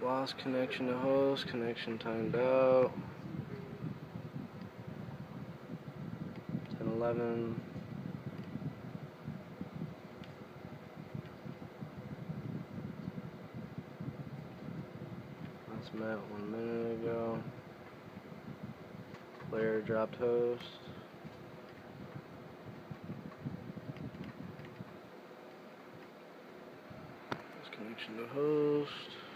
Lost connection to host, connection timed out. 10:11. Last met 1 minute ago. Player dropped host. Lost connection to host.